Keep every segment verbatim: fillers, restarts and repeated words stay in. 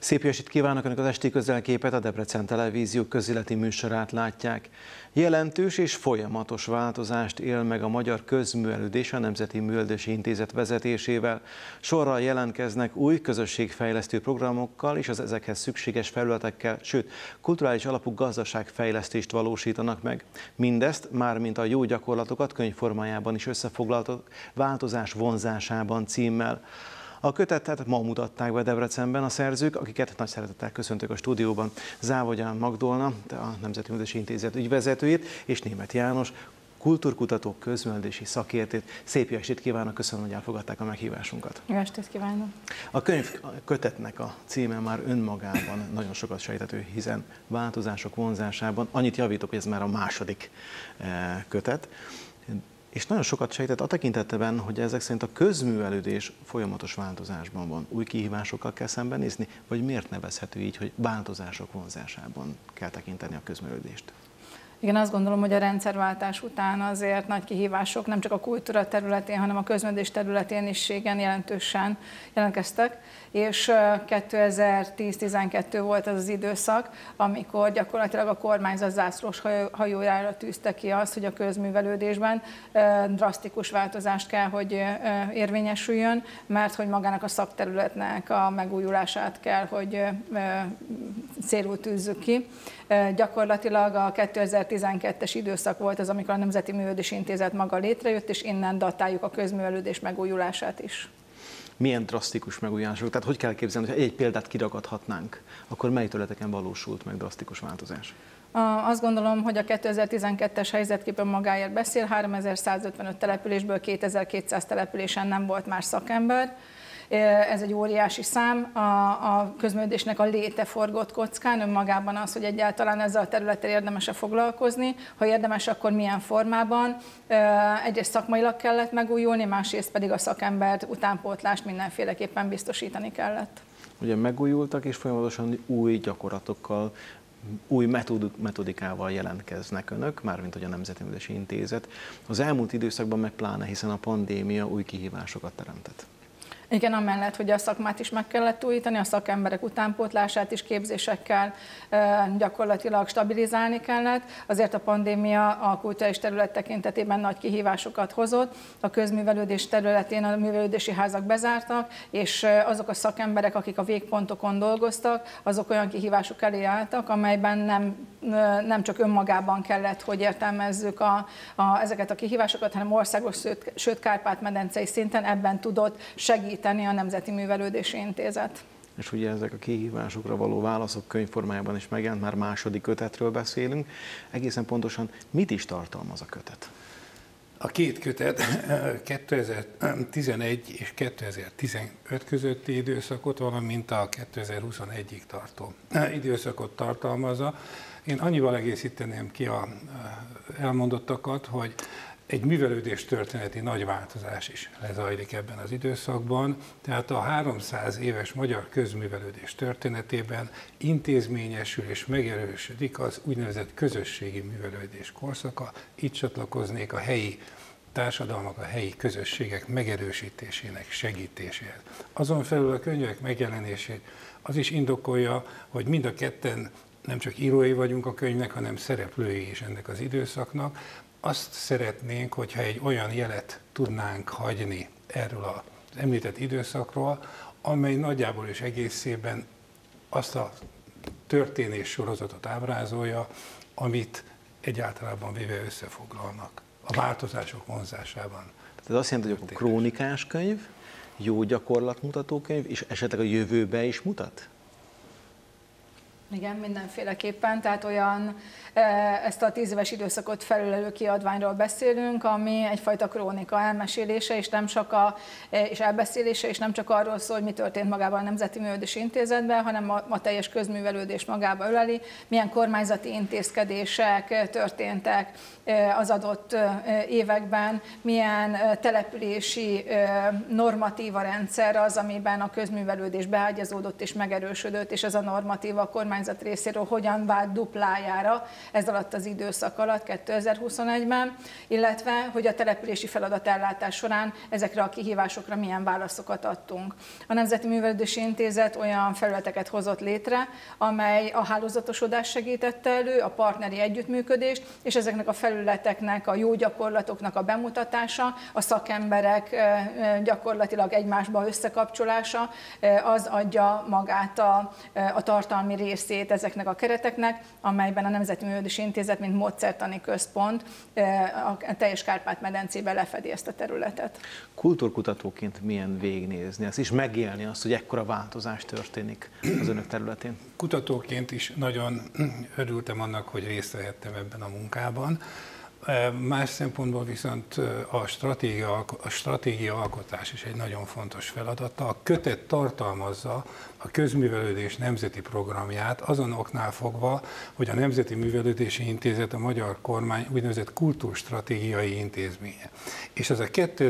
Szép jó estét kívánok! Önök az esti közelképet, a Debrecen Televízió közéleti műsorát látják. Jelentős és folyamatos változást él meg a magyar közművelődés a Nemzeti Művelődési Intézet vezetésével. Sorral jelentkeznek új közösségfejlesztő programokkal és az ezekhez szükséges felületekkel, sőt, kulturális alapú gazdaságfejlesztést valósítanak meg. Mindezt, mármint a jó gyakorlatokat könyvformájában is összefoglaltak, változás vonzásában címmel. A kötetet ma mutatták be Debrecenben a szerzők, akiket nagy szeretettel köszöntök a stúdióban. Závogyán Magdolna, a Nemzeti Művelődési Intézet ügyvezetőjét, és Németh János, kultúrkutató, közművelődési szakértőt. Szép jó estét kívánok, köszönöm, hogy elfogadták a meghívásunkat. Jó estét kívánok! A könyv a kötetnek a címe már önmagában nagyon sokat sejtető, hiszen változások vonzásában. Annyit javítok, hogy ez már a második kötet. És nagyon sokat sejtett a tekintetben, hogy ezek szerint a közművelődés folyamatos változásban van. Új kihívásokkal kell szembenézni, vagy miért nevezhető így, hogy változások vonzásában kell tekinteni a közművelődést? Igen, azt gondolom, hogy a rendszerváltás után azért nagy kihívások nem csak a kultúra területén, hanem a közművelődés területén is igen jelentősen jelentkeztek, és kétezer-tíz-tizenkettő volt az az időszak, amikor gyakorlatilag a kormányzat zászlós hajójára tűzte ki azt, hogy a közművelődésben drasztikus változást kell, hogy érvényesüljön, mert hogy magának a szakterületnek a megújulását kell, hogy célul tűzzük ki. Gyakorlatilag a kétezer-tizenkettes időszak volt az, amikor a Nemzeti Művelődési Intézet maga létrejött, és innen datáljuk a közművelődés megújulását is. Milyen drasztikus megújulások? Tehát hogy kell képzelni, hogy egy példát kiragadhatnánk, akkor mely területeken valósult meg drasztikus változás? Azt gondolom, hogy a kétezer-tizenkettes helyzetkép magáért beszél, háromezer-százötvenöt településből kétezer-kétszáz településen nem volt más szakember. Ez egy óriási szám, a, a közművelődésnek a léte forgott kockán, önmagában az, hogy egyáltalán ezzel a területtel érdemes-e foglalkozni, ha érdemes, akkor milyen formában. Egyrészt szakmailag kellett megújulni, másrészt pedig a szakember utánpótlást mindenféleképpen biztosítani kellett. Ugye megújultak és folyamatosan új gyakorlatokkal, új metodikával jelentkeznek önök, mármint hogy a Nemzeti Művelődési Intézet. Az elmúlt időszakban meg pláne, hiszen a pandémia új kihívásokat teremtett. Igen, amellett, hogy a szakmát is meg kellett újítani, a szakemberek utánpótlását is képzésekkel gyakorlatilag stabilizálni kellett. Azért a pandémia a kulturális terület tekintetében nagy kihívásokat hozott. A közművelődés területén a művelődési házak bezártak, és azok a szakemberek, akik a végpontokon dolgoztak, azok olyan kihívások elé álltak, amelyben nem, nem csak önmagában kellett, hogy értelmezzük a, a, ezeket a kihívásokat, hanem országos, sőt, sőt Kárpát-medencei szinten ebben tudott segíteni a Nemzeti Művelődési Intézet. És ugye ezek a kihívásokra való válaszok könyvformájában is megjelent, már második kötetről beszélünk. Egészen pontosan mit is tartalmaz a kötet? A két kötet kétezer-tizenegy és kétezer-tizenöt közötti időszakot, valamint a kétezer-huszonegyig tartó időszakot tartalmazza. Én annyival egészíteném ki a elmondottakat, hogy egy művelődés történeti nagy változás is lezajlik ebben az időszakban, tehát a háromszáz éves magyar közművelődés történetében intézményesül és megerősödik az úgynevezett közösségi művelődés korszaka. Itt csatlakoznék a helyi társadalmak, a helyi közösségek megerősítésének segítéséhez. Azon felül a könyvek megjelenését az is indokolja, hogy mind a ketten nem csak írói vagyunk a könyvnek, hanem szereplői is ennek az időszaknak. Azt szeretnénk, hogyha egy olyan jelet tudnánk hagyni erről az említett időszakról, amely nagyjából és egészében azt a történés sorozatot ábrázolja, amit egyáltalában véve összefoglalnak a változások vonzásában. Tehát ez azt jelenti, hogy a krónikás könyv, jó gyakorlatmutató könyv, és esetleg a jövőbe is mutat? Igen, mindenféleképpen, tehát olyan, ezt a tíz éves időszakot felülelő kiadványról beszélünk, ami egyfajta krónika elmesélése, és nem csak a, és elbeszélése, és nem csak arról szól, hogy mi történt magában a Nemzeti Művelődési Intézetben, hanem a, a teljes közművelődés magába öleli, milyen kormányzati intézkedések történtek az adott években, milyen települési normatíva rendszer az, amiben a közművelődés beágyazódott és megerősödött, és ez a normatíva a kormány önkormányzat részéről hogyan vált duplájára ez alatt az időszak alatt kétezer-huszonegyben, illetve hogy a települési feladatellátás során ezekre a kihívásokra milyen válaszokat adtunk. A Nemzeti Művelődési Intézet olyan felületeket hozott létre, amely a hálózatosodást segítette elő, a partneri együttműködést, és ezeknek a felületeknek, a jó gyakorlatoknak a bemutatása, a szakemberek gyakorlatilag egymásba összekapcsolása, az adja magát a, a tartalmi részét ezeknek a kereteknek, amelyben a Nemzeti Művelődési Intézet, mint módszertani központ a teljes Kárpát-medencében lefedi ezt a területet. Kultúrkutatóként milyen végignézni ezt, és megélni azt, hogy ekkora változás történik az önök területén? Kutatóként is nagyon örültem annak, hogy részt vehettem ebben a munkában. Más szempontból viszont a stratégia, a stratégia alkotás is egy nagyon fontos feladata. A kötet tartalmazza a közművelődés nemzeti programját azon oknál fogva, hogy a Nemzeti Művelődési Intézet a magyar kormány úgynevezett kultúrstratégiai intézménye. És ez a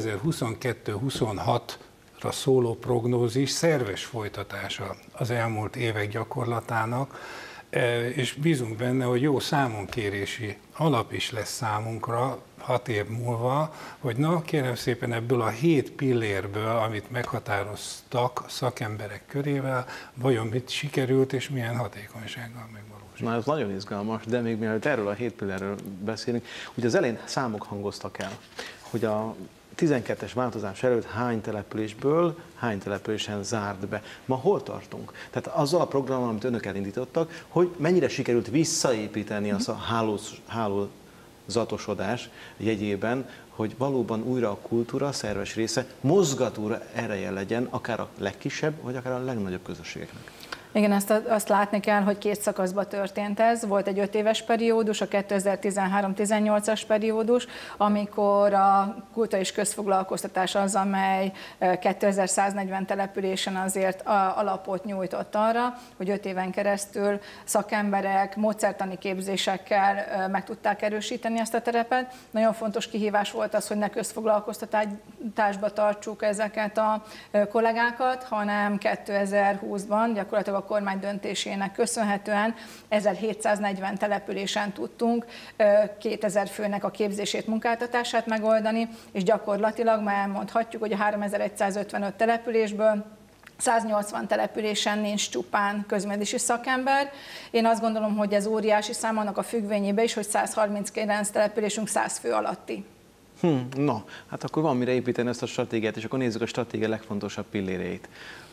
kétezer-huszonkettő-huszonhat-ra szóló prognózis szerves folytatása az elmúlt évek gyakorlatának, és bízunk benne, hogy jó számonkérési alap is lesz számunkra hat év múlva, hogy na, kérem szépen ebből a hét pillérből, amit meghatároztak szakemberek körével, vajon mit sikerült és milyen hatékonysággal megvalósítani. Na, ez nagyon izgalmas, de még mielőtt erről a hét pillérről beszélünk, ugye az elején számok hangoztak el, hogy a tizenkettes változás előtt hány településből, hány településen zárt be. Ma hol tartunk? Tehát azzal a programmal, amit önök elindítottak, hogy mennyire sikerült visszaépíteni azt a hálóz, hálózatosodás jegyében, hogy valóban újra a kultúra szerves része, mozgató ereje legyen, akár a legkisebb, vagy akár a legnagyobb közösségeknek. Igen, azt, azt látni kell, hogy két szakaszban történt ez. Volt egy öt éves periódus, a kétezer-tizenhárom-tizennyolcas periódus, amikor a kulturális közfoglalkoztatás az, amely kétezer-száznegyven településen azért alapot nyújtott arra, hogy öt éven keresztül szakemberek módszertani képzésekkel meg tudták erősíteni ezt a terepet. Nagyon fontos kihívás volt az, hogy ne közfoglalkoztatásba tartsuk ezeket a kollégákat, hanem kétezer-húszban gyakorlatilag a kormány döntésének köszönhetően ezerhétszáznegyven településen tudtunk kétezer főnek a képzését, munkáltatását megoldani, és gyakorlatilag már elmondhatjuk, hogy a háromezer-egyszázötvenöt településből száznyolcvan településen nincs csupán közművelődési szakember. Én azt gondolom, hogy ez óriási szám annak a függvényében is, hogy százharminckilenc településünk száz fő alatti. Hm, na, hát akkor van mire építeni ezt a stratégiát, és akkor nézzük a stratégia legfontosabb pilléreit.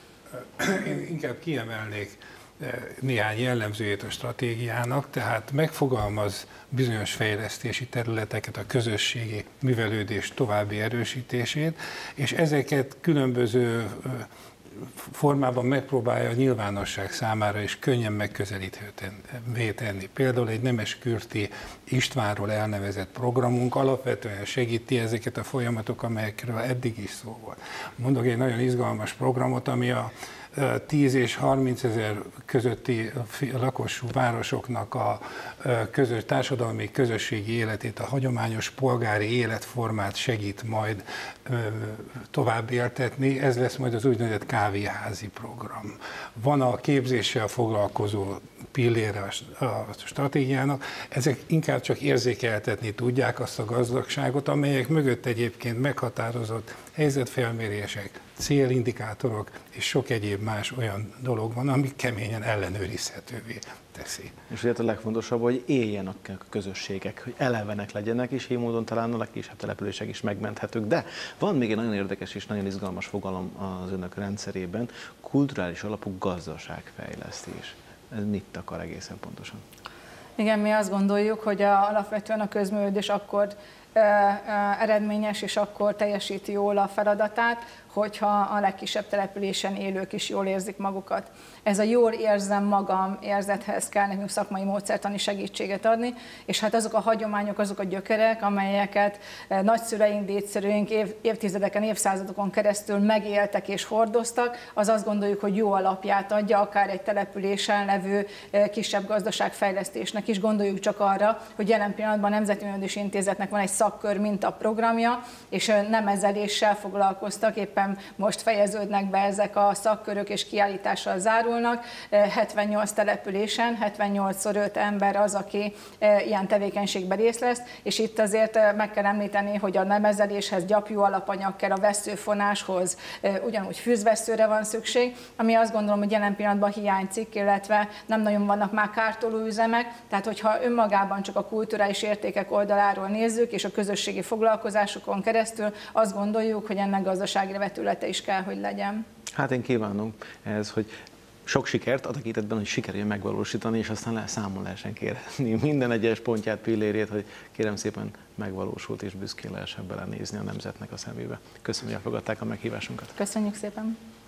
Én inkább kiemelnék néhány jellemzőjét a stratégiának, tehát megfogalmaz bizonyos fejlesztési területeket, a közösségi művelődés további erősítését, és ezeket különböző formában megpróbálja a nyilvánosság számára is könnyen megközelíthetővé tenni. Például egy Nemeskürti Istvánról elnevezett programunk alapvetően segíti ezeket a folyamatokat, amelyekről eddig is szó volt. Mondok egy nagyon izgalmas programot, ami a tíz és harminc ezer közötti lakosú városoknak a közös, társadalmi közösségi életét, a hagyományos polgári életformát segít majd tovább éltetni. Ez lesz majd az úgynevezett kávéházi program. Van a képzéssel foglalkozó pillére a stratégiának, ezek inkább csak érzékeltetni tudják azt a gazdagságot, amelyek mögött egyébként meghatározott helyzetfelmérések, célindikátorok és sok egyéb más olyan dolog van, ami keményen ellenőrizhetővé teszi. És ugye a legfontosabb, hogy éljenek a közösségek, hogy elevenek legyenek, és így módon talán a legkisebb települések is megmenthetők. De van még egy nagyon érdekes és nagyon izgalmas fogalom az önök rendszerében, kulturális alapú gazdaságfejlesztés. Ez mit akar egészen pontosan? Igen, mi azt gondoljuk, hogy a, alapvetően a közművelődés akkor e, e, eredményes, és akkor teljesíti jól a feladatát, hogyha a legkisebb településen élők is jól érzik magukat. Ez a jól érzem magam érzethez kell nekünk szakmai módszertani segítséget adni, és hát azok a hagyományok, azok a gyökerek, amelyeket nagyszüleink, dédszülőink év, évtizedeken, évszázadokon keresztül megéltek és hordoztak, az azt gondoljuk, hogy jó alapját adja akár egy településen levő kisebb gazdaságfejlesztésnek is. Gondoljuk csak arra, hogy jelen pillanatban a Nemzeti Művelődési Intézetnek van egy szakkör mintaprogramja, és nemezeléssel foglalkoztak, éppen most fejeződnek be ezek a szakkörök, és kiállítással zárulnak. hetvennyolc településen, hetvennyolcszor öt ember az, aki ilyen tevékenységben részt vesz, és itt azért meg kell említeni, hogy a nemezeléshez gyapjú alapanyag kell, a vesszőfonáshoz ugyanúgy fűzvesszőre van szükség, ami azt gondolom, hogy jelen pillanatban hiánycikk, illetve nem nagyon vannak már kártoló üzemek, tehát hogyha önmagában csak a kulturális értékek oldaláról nézzük, és a közösségi foglalkozásokon keresztül azt gondoljuk, hogy ennek gazdasági vetülete is kell, hogy legyen. Hát én kívánom ehhez, hogy sok sikert a tekintetben, hogy sikerüljön megvalósítani, és aztán le számon lehessen kérni minden egyes pontját, pillérét, hogy kérem szépen megvalósult, és büszkén lehessen belenézni a nemzetnek a szemébe. Köszönöm, hogy elfogadták a meghívásunkat. Köszönjük szépen!